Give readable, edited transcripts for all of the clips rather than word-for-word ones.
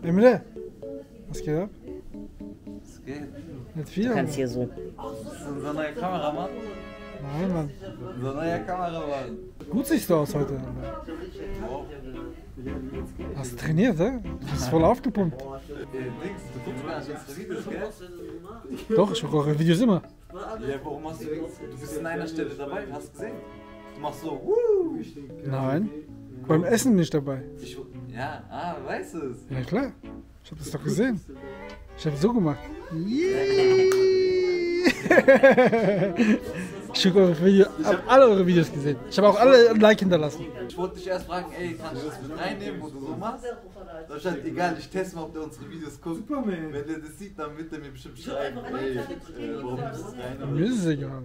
Emre, was geht ab? Was geht? Nicht viel, Du kannst aber. hier so. Das ist unser neuer Kameramann. Nein, Mann. Unser neuer Kameramann. Gut siehst du aus heute. Alter. Hast du trainiert, hä? Du bist voll aufgepumpt. Dings, du guckst gar nicht unsere Videos, gell? Doch, ich gucke eure Videos immer. Ja, warum machst du nichts? Du bist an einer Stelle dabei, hast du gesehen? Du machst so, wuh! Nein. Beim Essen bin ich dabei. Ja, weißt du es? Ja, klar. Ich hab das doch gesehen. Ich hab so gemacht. Ich gucke eure Videos, hab alle eure Videos gesehen. Ich habe auch alle ein Like hinterlassen. Ich wollte dich erst fragen, ey, kannst du das mit reinnehmen, wo du so machst? Da stand, egal, ich teste mal, ob der unsere Videos guckt. Wenn der das sieht, dann wird er mir bestimmt schreiben, ey, warum ist das rein? Mir ist es egal.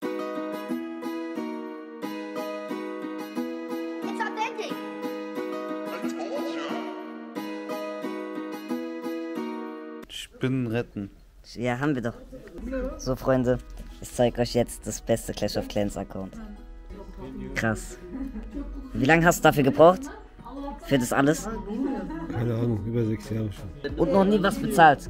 It's authentic. Spinnen retten. Ja, haben wir doch. So, Freunde, ich zeige euch jetzt das beste Clash of Clans Account. Krass. Wie lange hast du dafür gebraucht? Für das alles? Keine Ahnung, über 6 Jahre schon. Und noch nie was bezahlt?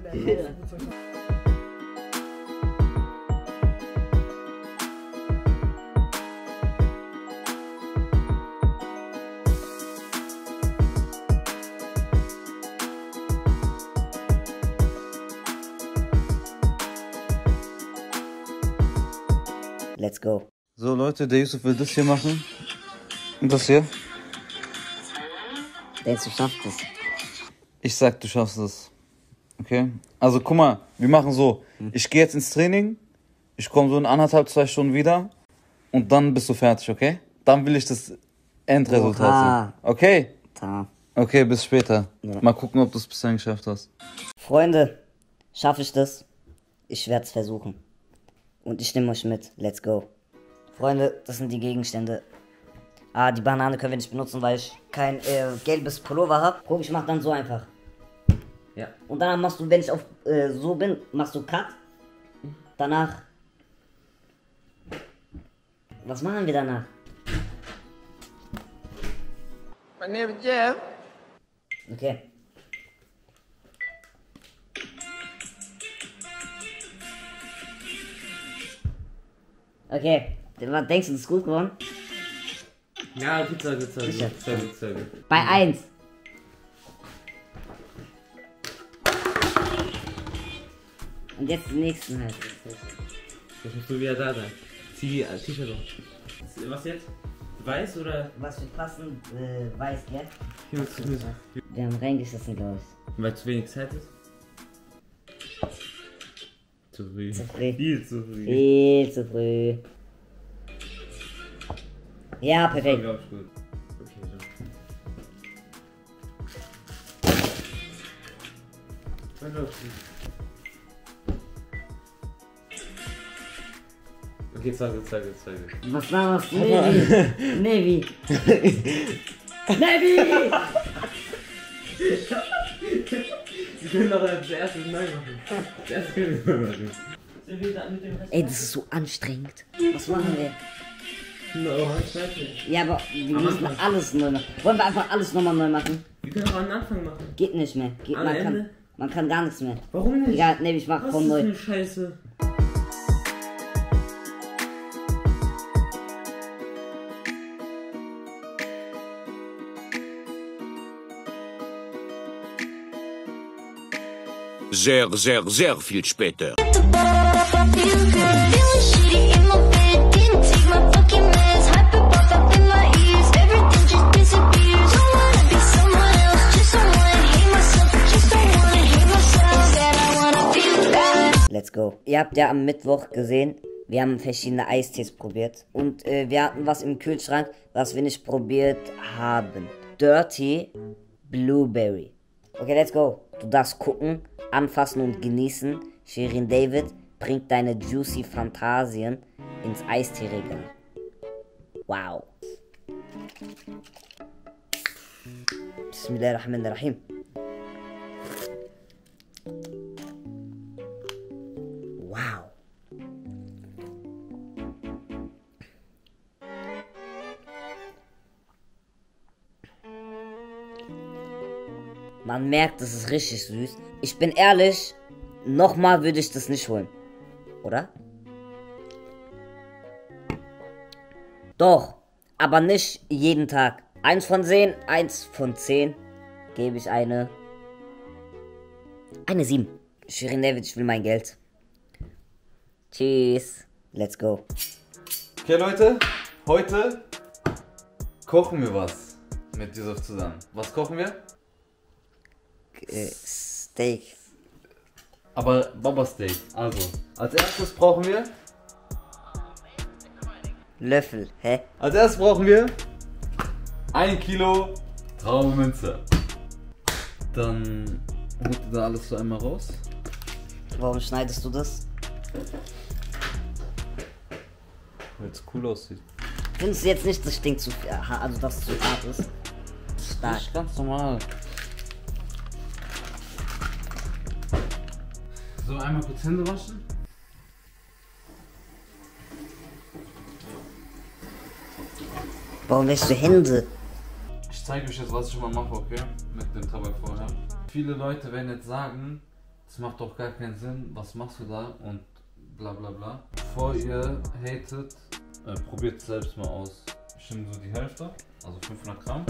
Let's go. So Leute, der Yusuf will das hier machen. Und das hier? Denkst du, schaffst es? Ich sag, du schaffst es. Okay? Also guck mal, wir machen so. Ich gehe jetzt ins Training. Ich komme so in 1,5, 2 Stunden wieder. Und dann bist du fertig, okay? Dann will ich das Endresultat Oha. sehen. Okay? Da. Okay, bis später. Ja. Mal gucken, ob du es bis dahin geschafft hast. Freunde, schaffe ich das? Ich werde es versuchen. Und ich nehme euch mit. Let's go. Freunde, das sind die Gegenstände. Ah, die Banane können wir nicht benutzen, weil ich kein gelbes Pullover habe. Guck, ich mach dann so einfach. Ja. Und danach machst du, wenn ich auf so bin, machst du Cut. Danach. Was machen wir danach? My name is Jeff. Okay. Okay. Was denkst du, das ist gut geworden? Ja, gut, sehr gut. Bei 1. Und jetzt den nächsten halt. Jetzt musst du wieder da sein. Zieh die T-Shirt auf. Was jetzt? Weiß oder? Was wird passen? Weiß, gell? Hier musst du nicht. Wir haben reingeschissen, glaube ich. Weil zu wenig Zeit ist? Zu früh. Zu früh. Viel zu früh. Viel zu früh. Ja, Das war, perfekt. glaub ich, gut. Okay, so. War, glaub ich, gut. Okay, zeig. Was war das? Navy! Navy! Navy! Wir können doch das erste neu machen. Das erste können wir machen. Ey, das ist so anstrengend. Was machen wir? No, ich weiß nicht. Ja, aber wir müssen alles neu machen. Wollen wir einfach alles nochmal neu machen? Wir können auch am Anfang machen. Geht nicht mehr. Am Ende? Man kann gar nichts mehr. Warum nicht? Egal, nee, ich mach Was komm ist neu. für eine Scheiße? Sehr viel später. Let's go. Ihr habt ja am Mittwoch gesehen, wir haben verschiedene Eistees probiert. Und wir hatten was im Kühlschrank, was wir nicht probiert haben. Dirty Blueberry. Okay, let's go. Du darfst gucken, anfassen und genießen. Shirin David bringt deine juicy Fantasien ins Eistee-Regal. Wow. Bismillahirrahmanirrahim. Wow. Man merkt, es ist richtig süß. Ich bin ehrlich, nochmal würde ich das nicht holen. Oder? Doch, aber nicht jeden Tag. 1 von 10, 1 von 10 gebe ich eine 7. Shirin David, ich will mein Geld. Tschüss. Let's go. Okay, Leute, heute kochen wir was mit Yusuf zusammen. Was kochen wir? Steak. Aber Baba Steak. Also, als erstes brauchen wir... Löffel, hä? Als erstes brauchen wir 1 Kilo Traubenminze. Dann holt ihr da alles so einmal raus. Warum schneidest du das? Weil es cool aussieht. Findest du jetzt nicht, das stinkt zu viel, also dass es zu hart ist? Stark. Das ist ganz normal. So, einmal kurz Hände waschen. Warum wäschst du Hände? Ich zeige euch jetzt, was ich immer mache, okay? Mit dem Tabak vorher. Viele Leute werden jetzt sagen, das macht doch gar keinen Sinn, was machst du da und bla bla bla. Bevor ihr hatet, probiert es selbst mal aus. Ich nehme so die Hälfte, also 500 Gramm.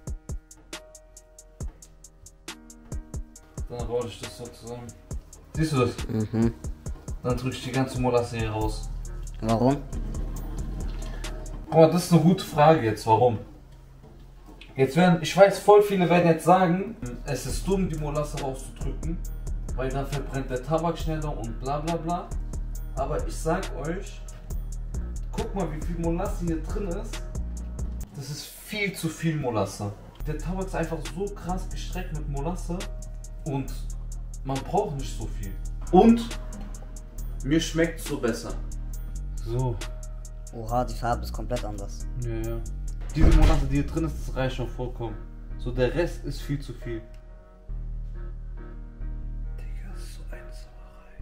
Dann rolle ich das so zusammen. Siehst du das? Mhm. Dann drücke ich die ganze Molasse hier raus. Warum? Guck mal, das ist eine gute Frage jetzt, warum? Jetzt werden, ich weiß, voll viele werden jetzt sagen, es ist dumm, die Molasse rauszudrücken, weil dann verbrennt der Tabak schneller und bla bla bla. Aber ich sag euch, guck mal, wie viel Molasse hier drin ist. Das ist viel zu viel Molasse. Der Tabak ist einfach so krass gestreckt mit Molasse und man braucht nicht so viel. Und mir schmeckt es so besser. So. Oha, die Farbe ist komplett anders. Ja, ja. Diese Molasse, die hier drin ist, das reicht schon vollkommen. So, der Rest ist viel zu viel. Digga, das ist so eine Sauerei.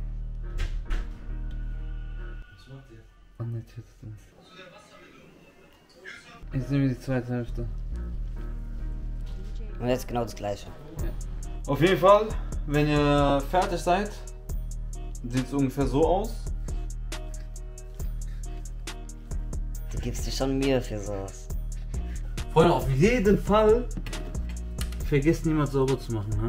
Was macht ihr? Ah, ne, jetzt nicht. Jetzt nehmen wir die zweite Hälfte. Und jetzt genau das gleiche. Ja. Auf jeden Fall, wenn ihr fertig seid, sieht es ungefähr so aus. Du gibst dir schon Mühe für sowas. Freunde, auf jeden Fall vergesst niemals sauber zu machen,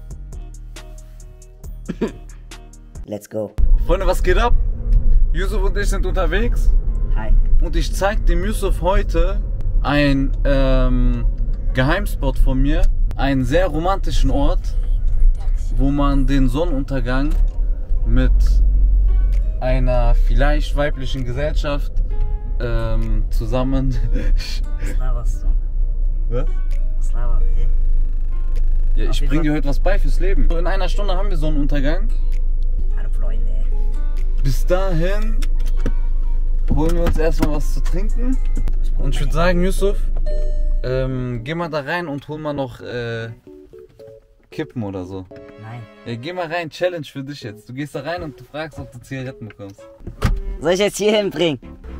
ha? Let's go. Freunde, was geht ab? Yusuf und ich sind unterwegs. Hi. Und ich zeige dem Yusuf heute einen Geheimspot von mir. Einen sehr romantischen Ort, wo man den Sonnenuntergang mit einer vielleicht weiblichen Gesellschaft zusammen... Was laberst du? Was? Was laberst du? Hä? Ja, ich bring dir heute was bei fürs Leben. In einer Stunde haben wir Sonnenuntergang. Hallo Freunde. Bis dahin holen wir uns erstmal was zu trinken. Und ich würde sagen, Yusuf, geh mal da rein und hol mal noch Kippen oder so. Nein. Ja, geh mal rein, Challenge für dich jetzt. Du gehst da rein und du fragst, ob du Zigaretten bekommst. Soll ich jetzt hier hinbringen?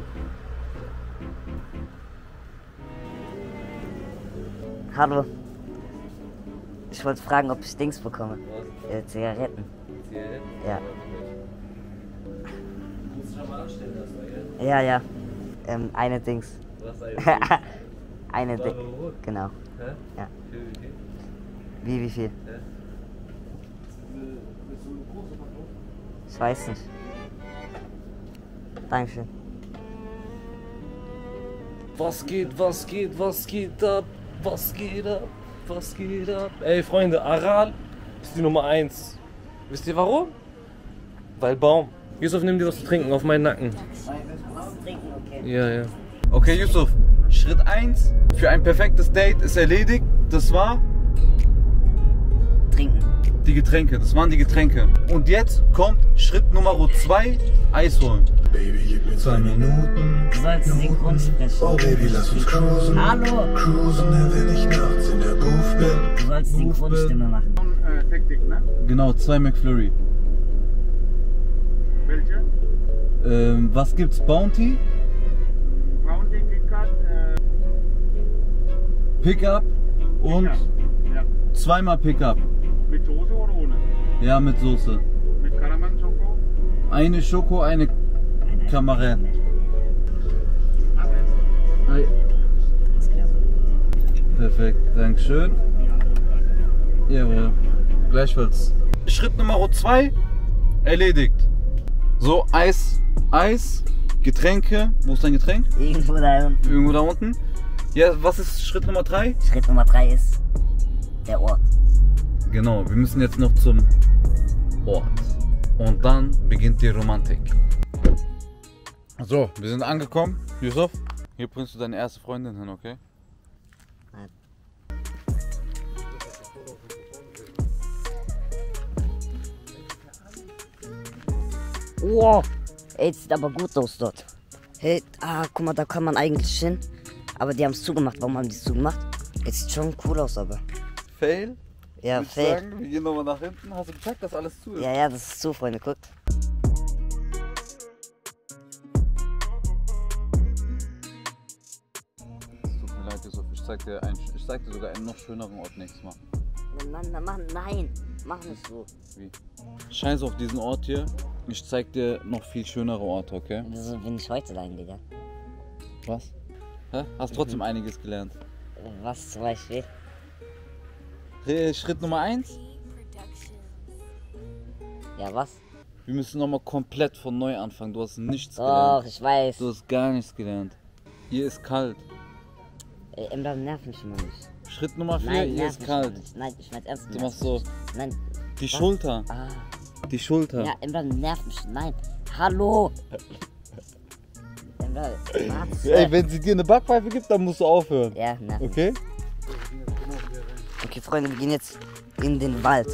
Hallo. Ich wollte fragen, ob ich Dings bekomme. Zigaretten. Zigaretten? Ja. Du musst schon mal anstellen erstmal, Ja, ja? ja. Eine Dings. Was eigentlich? Eine Dings. Rot? Genau. Hä? Ja. Wie viel? Wie viel? Ja. Ich weiß nicht. Dankeschön. Was geht, was geht, was geht ab? Was geht ab? Was geht ab? Ey Freunde, Aral ist die Nummer 1. Wisst ihr warum? Weil Baum. Yusuf, nimm dir was zu trinken auf meinen Nacken. Ja, ja. Okay, Yusuf, Schritt 1 für ein perfektes Date ist erledigt. Das war Trinken. die Getränke. Das waren die Getränke. Und jetzt kommt Schritt Nummer 2, Eis holen. Baby, gib mir 2 Minuten. Du sollst synchron sprechen. Oh Baby, lass uns cruisen. Hallo. Cruisen, wenn ich nachts in der Booth bin. Du sollst Synchronstimme machen. Genau, 2 McFlurry. Welche? Was gibt's? Bounty, Bounty, KitKat, Pickup und ja. zweimal Pickup. Mit Soße oder ohne? Ja, mit Soße. Mit Karamanschoko? Eine Schoko, eine Kamerad. Perfekt, Dankeschön. Jawohl, gleichfalls. Schritt Nummer 2 erledigt. So, Eis, Getränke. Wo ist dein Getränk? Irgendwo da unten. Irgendwo da unten. Ja, was ist Schritt Nummer 3? Schritt Nummer 3 ist der Ort. Genau, wir müssen jetzt noch zum Ort. Und dann beginnt die Romantik. So, wir sind angekommen. Yusuf, hier bringst du deine erste Freundin hin, okay? Nein. Wow, ey, sieht aber gut aus dort. Hey, guck mal, da kann man eigentlich hin. Aber die haben es zugemacht. Warum haben die es zugemacht? Es sieht schon cool aus, aber. Fail? Ja, Würd ich fail. sagen, wir gehen nochmal nach hinten. Hast du gecheckt, dass alles zu ist? Ja, ja, das ist zu, Freunde, guckt. Es tut mir leid, Yusuf. Ich zeig dir sogar einen noch schöneren Ort nächstes Mal. Nein, mach nicht so. Wie? Scheiß auf diesen Ort hier. Ich zeig dir noch viel schönere Orte, okay? Wieso bin ich heute dahin gegangen? Was? Hä? Hast trotzdem einiges gelernt. Was zum Beispiel? Schritt Nummer 1. Ja, was? Wir müssen nochmal komplett von neu anfangen. Du hast nichts Doch, gelernt. ich weiß. Du hast gar nichts gelernt. Hier ist kalt. Ey, Emra, nerv mich immer nicht. Schritt Nummer 4, Nein, hier nerv ist mich kalt. immer nicht. Nein, ich mein's ernst. Du machst so. Nein. Die Was? Schulter. Ah. Die Schulter. Ja, Emra, nerv mich. Nein. Hallo. Emra, warte. Ey, wenn sie dir eine Backpfeife gibt, dann musst du aufhören. Ja, nerv mich. Okay? Okay, Freunde, wir gehen jetzt in den Wald.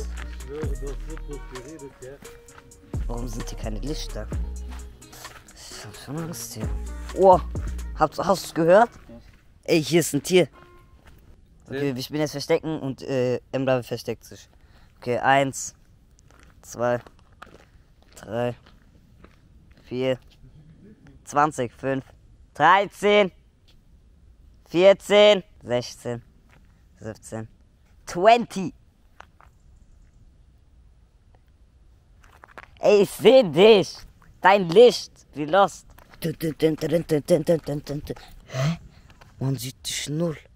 Warum sind hier keine Lichter? Ich hab schon Angst hier. Oh, hast du es gehört? Ey, hier ist ein Tier. Okay, ich bin jetzt verstecken und Emra versteckt sich. Okay, 1, 2, 3, 4, 20, 5, 13, 14, 16, 17, 20. Ey, ich seh dich. Dein Licht. Wie lost. Hä? Man sieht dich null.